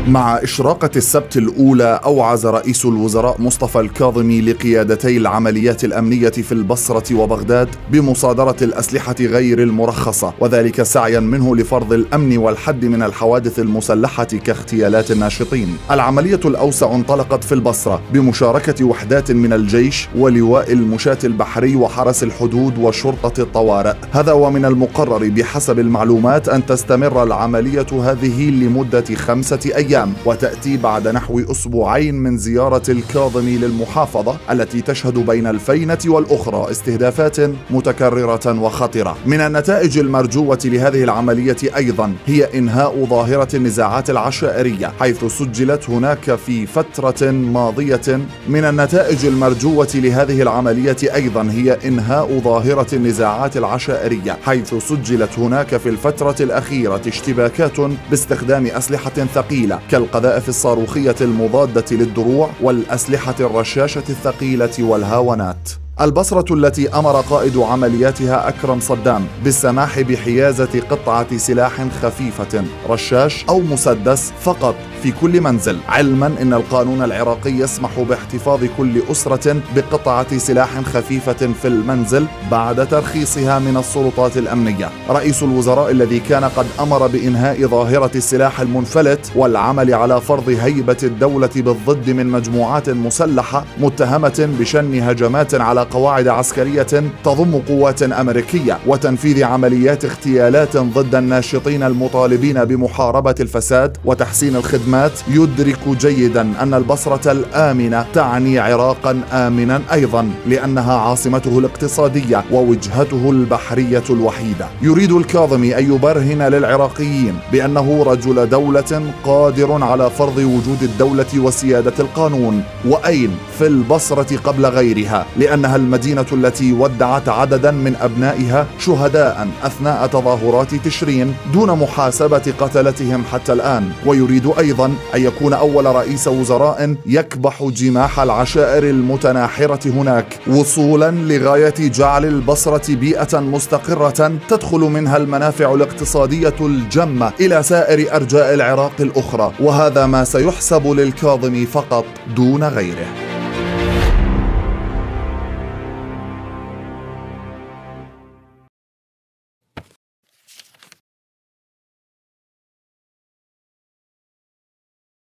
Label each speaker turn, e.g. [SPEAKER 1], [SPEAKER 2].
[SPEAKER 1] مع إشراقة السبت الأولى أوعز رئيس الوزراء مصطفى الكاظمي لقيادتي العمليات الأمنية في البصرة وبغداد بمصادرة الأسلحة غير المرخصة، وذلك سعيا منه لفرض الأمن والحد من الحوادث المسلحة كاغتيالات الناشطين. العملية الأوسع انطلقت في البصرة بمشاركة وحدات من الجيش ولواء المشاة البحري وحرس الحدود وشرطة الطوارئ. هذا ومن المقرر بحسب المعلومات أن تستمر العملية هذه لمدة 5 أيام، وتأتي بعد نحو أسبوعين من زيارة الكاظمي للمحافظة التي تشهد بين الفينة والأخرى استهدافات متكررة وخطرة. من النتائج المرجوة لهذه العملية أيضا هي إنهاء ظاهرة النزاعات العشائرية، حيث سجلت هناك في فترة ماضية. من النتائج المرجوة لهذه العملية أيضا هي إنهاء ظاهرة النزاعات العشائرية، حيث سجلت هناك في الفترة الأخيرة اشتباكات باستخدام أسلحة ثقيلة كالقذائف الصاروخية المضادة للدروع والأسلحة الرشاشة الثقيلة والهاونات. البصرة التي أمر قائد عملياتها أكرم صدام بالسماح بحيازة قطعة سلاح خفيفة رشاش أو مسدس فقط في كل منزل، علما أن القانون العراقي يسمح باحتفاظ كل أسرة بقطعة سلاح خفيفة في المنزل بعد ترخيصها من السلطات الأمنية. رئيس الوزراء الذي كان قد أمر بإنهاء ظاهرة السلاح المنفلت والعمل على فرض هيبة الدولة بالضد من مجموعات مسلحة متهمة بشن هجمات على قواعد عسكرية تضم قوات أمريكية وتنفيذ عمليات اغتيالات ضد الناشطين المطالبين بمحاربة الفساد وتحسين الخدمات، يدرك جيدا أن البصرة الآمنة تعني عراقا آمنا أيضا، لأنها عاصمته الاقتصادية ووجهته البحرية الوحيدة. يريد الكاظمي أن يبرهن للعراقيين بأنه رجل دولة قادر على فرض وجود الدولة وسيادة القانون. وأين؟ في البصرة قبل غيرها، لأنها المدينة التي ودعت عددا من أبنائها شهداء أثناء تظاهرات تشرين دون محاسبة قتلتهم حتى الآن. ويريد أيضا أن يكون أول رئيس وزراء يكبح جماح العشائر المتناحرة هناك، وصولا لغاية جعل البصرة بيئة مستقرة تدخل منها المنافع الاقتصادية الجمة إلى سائر أرجاء العراق الأخرى، وهذا ما سيحسب للكاظمي فقط دون غيره.